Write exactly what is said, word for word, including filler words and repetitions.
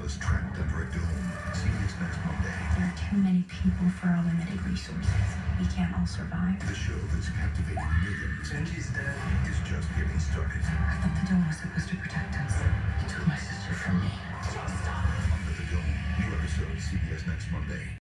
is trapped under a dome. C B S next Monday. There are too many people for our limited resources. We can't all survive. The show that's captivating millions. Benji's dead. Is just getting started. I thought the dome was supposed to protect us. He took my sister from me. Under the Dome. New episode C B S next Monday.